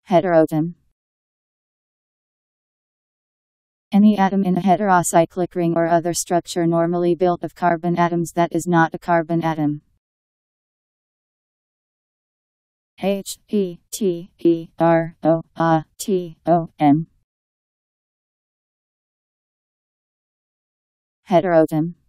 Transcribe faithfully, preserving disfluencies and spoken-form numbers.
Heteroatom. Any atom in a heterocyclic ring or other structure normally built of carbon atoms that is not a carbon atom. H E T E R O A T O M. Heteroatom.